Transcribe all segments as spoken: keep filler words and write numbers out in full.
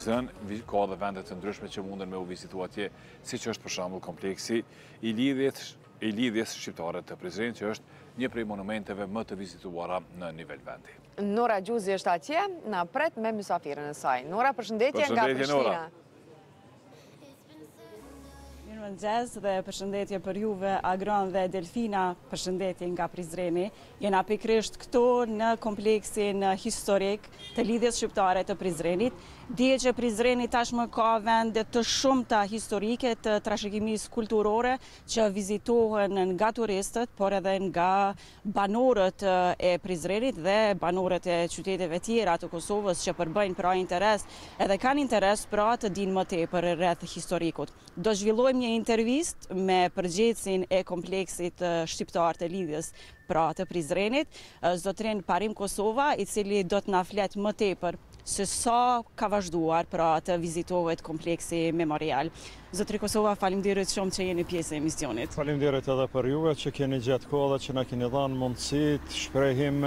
thënë, ka dhe vendet të ndryshme që mundën me u vizitu atje, si që është për shembull kompleksi i lidhjes, i lidhjes shqiptare të Prizrenit, që është një prej monumenteve më të vizituara në nivel vendi. Nora Gjuzi është atje, na pret me mysafirën e saj. Nora, përshëndetje nga Prishtina. Mirëmëngjes dhe përshëndetje për juve, Agron dhe Delfina, përshëndetje nga Prizreni. Jena pikrisht këtu në kompleksin historik të lidhjes shqiptare të Prizrenit. Dije që Prizreni tashmë ka vende të shumta historike të trashëgimisë kulturore që vizitohen nga turistët, por edhe nga banorët e Prizrenit dhe banorët e qyteteve tjera të Kosovës që përbëjnë pra interes edhe kanë interes pra të dinë më tepër rreth historikut. Do zhvillojmë një intervistë me përgjegjësin e kompleksit shqiptar të lidhjes pra të Prizrenit, zotrin Parim Kosova, i cili do të na flet më tepër se sa ka vazhduar pra të vizitohet kompleksi memorial. Zotri Kosova, faleminderit shumë që jeni pjesë e emisionit. Faleminderit edhe për juve që keni gjatë kohë dhe që na keni dhënë mundësi të shprehim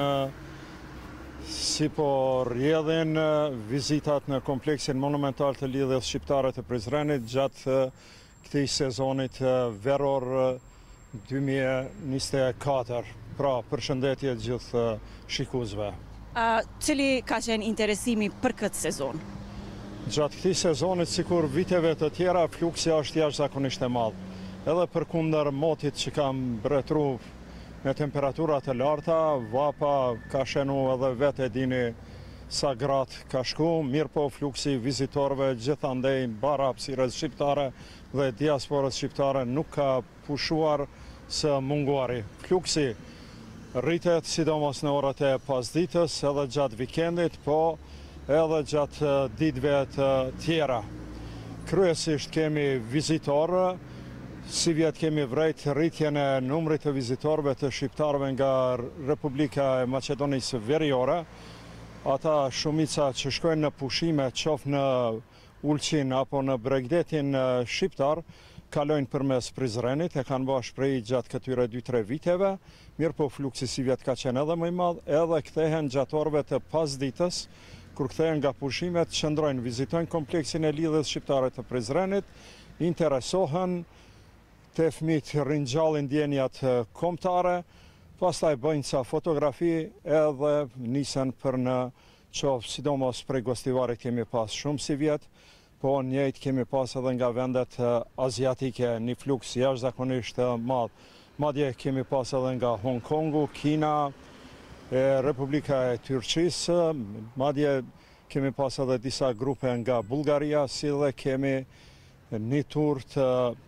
si po rrjedhin vizitat në kompleksin monumental të lidhjes shqiptare të Prizrenit gjatë këtij sezonit veror dy mijë e njëzet e katër. Pra, përshëndetje gjithë shikuesve. Uh, cili ka qenë interesimi për këtë sezon? Gjatë këtij sezonit, sikur viteve të tjera, fluksi është jashtëzakonisht e madh. Edhe përkundër motit që ka mbretëruar me temperatura të larta, vapa ka shenu edhe vetë e dini sa gratë ka shku, mirë po fluksi vizitorëve gjithandej bara hapësirës shqiptare dhe diasporës shqiptare nuk ka pushuar së munguari. Fluksi rritet sidomos në orët e pasdites edhe gjatë vikendit, po edhe gjatë ditëve të tjera. Kryesisht kemi vizitorë, si vjetë kemi vrejt rritjen e numrit të vizitorëve të shqiptarëve nga Republika e Maqedonisë Veriore. Ata shumica që shkojnë në pushime, qoftë në Ulqin apo në Bregdetin shqiptar, kalojnë përmes Prizrenit, e kanë bërë shprehje gjatë këtyre dy tre viteve, mirë po fluksi si vjet ka qenë edhe më i madh, edhe kthehen gjatë orëve të pasdites, kur kthehen nga pushimet, qëndrojnë, vizitojnë kompleksin e lidhjes shqiptare të Prizrenit, interesohen, te fëmijët ringjallin ndjenjat kombëtare, pastaj bëjnë ca fotografi edhe nisen për në qoftë, sidomos prej Gostivarit kemi pas shumë si vjet, po njëjtë kemi pas edhe nga vendet aziatike, një fluks jashtëzakonisht madh. Madje kemi pas edhe nga Hong Kongu, Kina, e Republika e Turqisë, madje kemi pas edhe disa grupe nga Bullgaria, si dhe kemi një tur të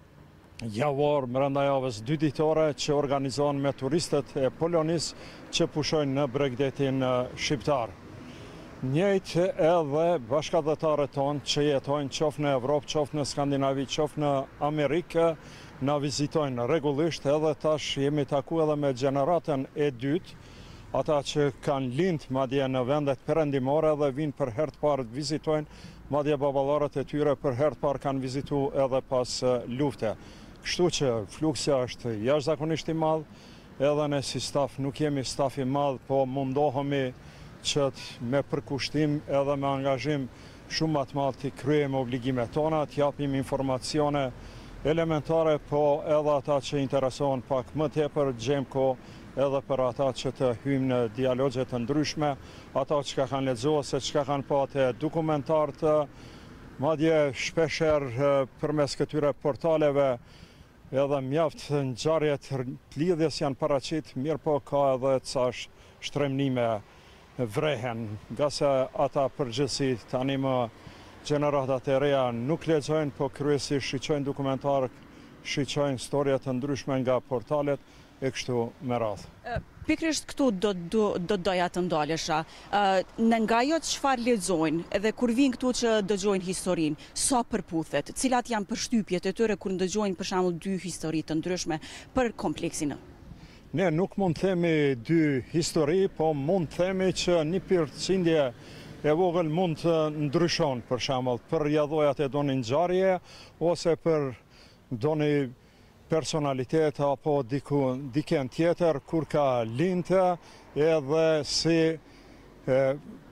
javor brenda javës dy ditore që organizohen me turistët e Polonisë që pushojnë në Bregdetin shqiptar. Njëjtë edhe bashkëdhetarët tonë që jetojnë qoftë në Evropë, qoftë në Skandinavi, qoftë në Amerikë, na vizitojnë rregullisht, edhe tash jemi taku edhe me gjeneratën e dytë, ata që kanë lind madje në vendet perëndimore dhe vinë për herë të parë të vizitojnë, madje baballarët e tyre për herë të parë kanë vizituar edhe pas lufte. Kështu që fluksi është jashtëzakonisht i madh, edhe ne si staf nuk jemi staf i madh, po mundohemi që me përkushtim edhe me angazhim shumë më të madh të kryejmë obligimet tona, të japim informacione elementare, po edhe ata që interesohen pak më tepër gjejmë kohë edhe për ata që të hyjmë në dialogje të ndryshme, ata që ka kanë lexuar se çka kanë pa të dokumentarët, madje shpeshherë përmes këtyre portaleve edhe mjaft ngjarje të lidhjes janë paraqit, mirë po ka edhe ca shtremnime vrehen, nga se ata përgjithësi tani më gjeneratat e reja nuk lexojnë, po kryesisht shiqojnë dokumentar, shiqojnë storje të ndryshme nga portalet e kështu me radhë. Pikrisht këtu do, do, do doja të ndalesha. Në nga jo çfarë lexojnë, edhe kur vinë këtu që dëgjojnë historinë, sa përputhet, cilat janë përshtypjet e tyre kur dëgjojnë për shembull dy histori të ndryshme për kompleksin? Ne nuk mund të themi dy histori, po mund të themi që një përqindje e vogël mund të ndryshon, për shembull, për rrjedhojat e doni ngjarje ose për doni personalitet apo diku diken tjetër kur ka lindë edhe si e,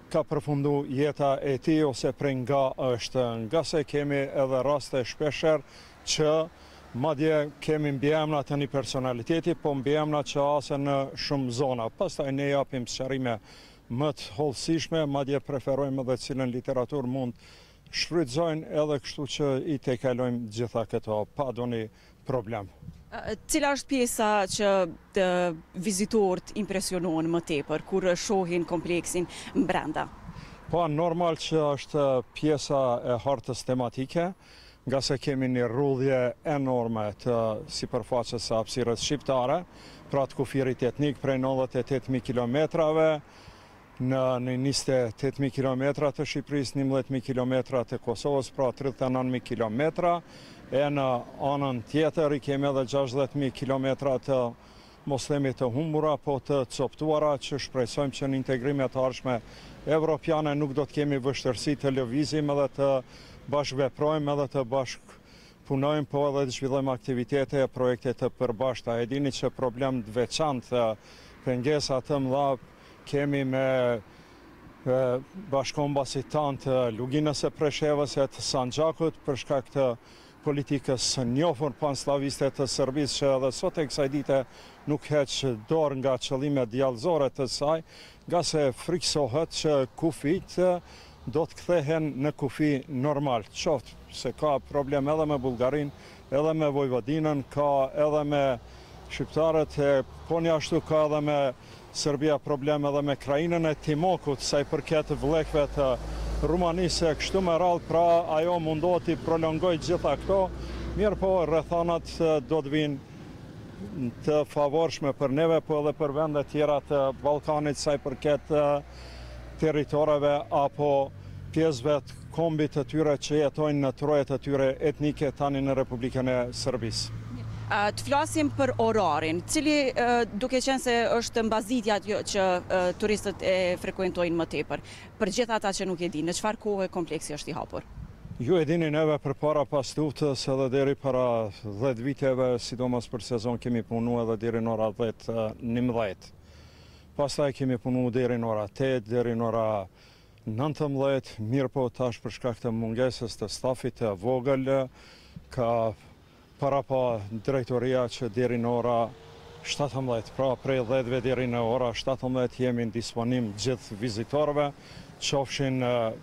ka përfundu jeta e tij ose prej nga është. Nga se kemi edhe raste shpesher që madje kemi mbiemra të një personaliteti, po mbiemra që asen në shumë zona. Pastaj ne japim sqarime më të hollësishme, madje preferojmë edhe cilën literaturë mund shfrytëzojnë edhe kështu që i tejkalojmë gjitha këto, pa doni problem. Cila është pjesa që të vizitorët impresionohen më tepër kur shohin kompleksin brenda? Po, normal që është pjesa e hartës tematike, nga se kemi një rrudhje enorme të sipërfaqes së hapësirës shqiptare, pra të kufirit etnik prej nëntëdhjetë e tetë mijë kilometrave, në njëzet e tetë mijë kilometra të Shqipërisë, njëmbëdhjetë mijë kilometra të Kosovës, pra tridhjetë e nëntë mijë kilometra, e në anën tjetër i kemi edhe gjashtëdhjetë mijë kilometra të moslemit të humbura, po të coptuara, që shpresojmë që në integrimet të ardhshme evropiane nuk do të kemi vështirësi të lëvizim edhe të bashkëveprojmë edhe të bashkëpunojmë, po edhe të zhvillojmë aktivitete e projekte të përbashkëta. E dini që problem të veçantë, pengesa të mëdha kemi me bashkombësit tanë të Luginës së Preshevës e të Sanxhakut për shkak të politikës së njohur panslaviste të Serbisë, që edhe sot e kësaj dite nuk heq dorë nga qëllimet djallëzore të saj, nga se friksohet që kufit do të kthehen në kufi normal. Qoftë se ka problem edhe me Bullgarin, edhe me Vojvodinën, ka edhe me shqiptarët, e po një ashtu ka edhe me Serbia problem edhe me krajinën e Timokut, sa i përket vllekëve të Rumanisë, kështu me radhë, pra ajo mundohet i prolongoj gjitha këto, mirë po rrethanat do të vinë të favorshme për neve, po edhe për vendet tjera të Ballkanit, sa i përket territoreve apo pjesëve të kombit të tyre që jetojnë në trojet të tyre etnike tani në Republikën e Serbisë. Të flasim për orarin, cili duke qenë se është mbazitja që turistët e frekuentojnë më tepër, për gjithë ata që nuk e dinë, në çfarë kohe kompleksi është i hapur? Ju e dini, neve përpara pas luftës edhe deri para dhjetë viteve, sidomos për sezon, kemi punu edhe deri në ora dhjetë njëmbëdhjetë. Pastaj kemi punu deri në ora tetë, deri në ora nëntëmbëdhjetë, mirë po tash për shkak të mungesës të stafit të vogël, ka para pa drejtoria që deri në ora shtatëmbëdhjetë, pra prej dhjetëve deri në ora shtatëmbëdhjetë jemi në disponim gjithë vizitorëve, qofshin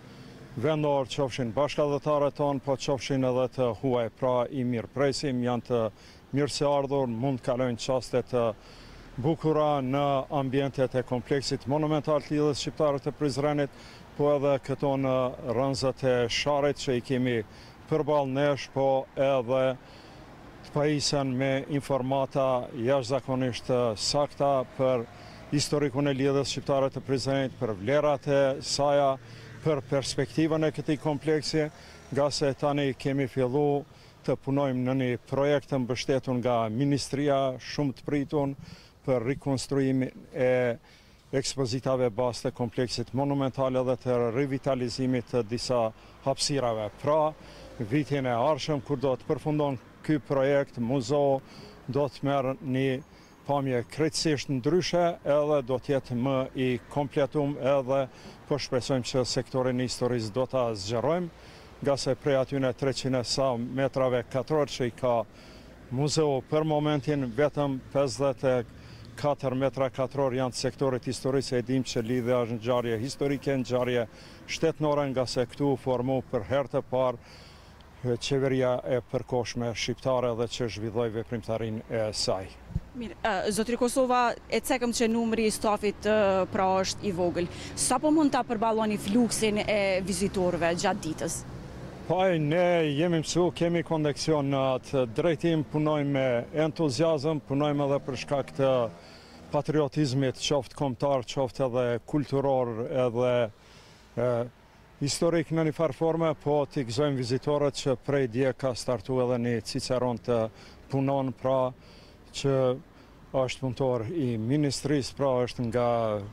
vendor, qofshin bashkëdhëtarët tonë, po qofshin edhe të huaj, pra i mirë presim, janë të mirë se ardhur, mund kalojnë qaste të bukura në ambientet e kompleksit monumental të lidhjes shqiptare të Prizrenit, po edhe këto në rënzët e Sharit që i kemi përballë nesh, po edhe të pajisen me informata jashtëzakonisht sakta për historikun e lidhjes shqiptare të Prizrenit, për vlerat e saja, për perspektivën e këtij kompleksi, nga se tani kemi fillu të punojmë në një projekt të mbështetur nga Ministria, shumë të pritun, për rikonstruimin e ekspozitave bazë të kompleksit monumental dhe të revitalizimit të disa hapësirave. Pra, vitin e ardhshëm, kur do të përfundon ky projekt, muzeu do të merr një pamje krejtësisht ndryshe, edhe do të jetë më i kompletum, edhe po shpresojmë që sektorin e historisë do ta zgjerojmë, nga se prej atyne treqind sa metrave katror që i ka muzeu për momentin, vetëm pesëdhjetë e katër metra katror janë të sektorit historisë. E dim që lidhja është ngjarje historike, ngjarje shtetënore, nga se këtu formu për herë të parë qeveria e përkohshme shqiptare dhe që zhvilloi veprimtarinë e saj. Mirë, zotri Kosova, e cekëm që numri i stafit pra është i vogël. Sa po mund ta përballoni fluksin e vizitorëve gjatë ditës? Po, ne jemi mësu, kemi koneksion në atë drejtim, punojmë me entuziazëm, punojmë edhe për shkak të patriotizmit, qoftë kombëtar, qoftë edhe kulturor, edhe e, historik në një farë forme, po t'i gëzojmë vizitorët që prej dje ka startu edhe një ciceron të punon, pra që është punëtor i ministrisë, pra është nga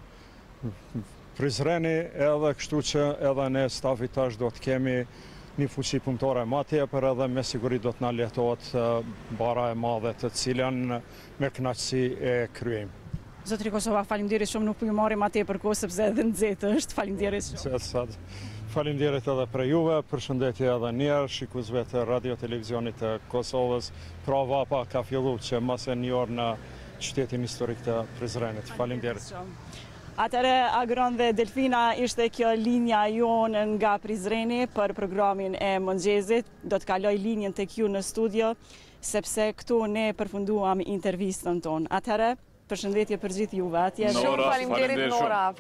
Prizreni, edhe kështu që edhe ne stafit tash do të kemi një fuqi punëtore ma tepër, edhe me siguri do të na lehtohet bara e madhe të cilën me kënaqësi e kryejmë. Zotri Kosova, faleminderit shumë, nuk po ju marrim atje për kohë sepse edhe nxehtë është. Faleminderit shumë. Faleminderit edhe për juve, përshëndetje edhe njerë, shikuesve të radio televizionit të Kosovës. Pra Vapa ka fillu që mas e një orë në qytetin historik të Prizrenit. Faleminderit. Atëre, Agron dhe Delfina, ishte kjo linja jonë nga Prizreni për programin e mëngjesit. Do të kaloj linjën tek ju në studio, sepse këtu ne përfunduam intervistën tonë. Atëre, përshëndetje për gjithë juve atje. Shumë faleminderit Nora.